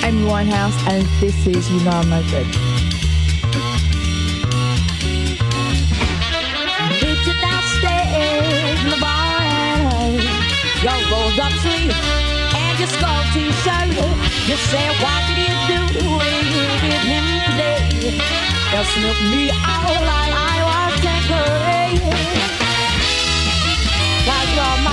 Amy Winehouse, and this is You Know I'm No Good. Meet you downstairs in the bar and your rolled up sleeve and your skull t-shirt. You say, what did you do with him today? You snoop me out like I was 10th grade. 'Cause you're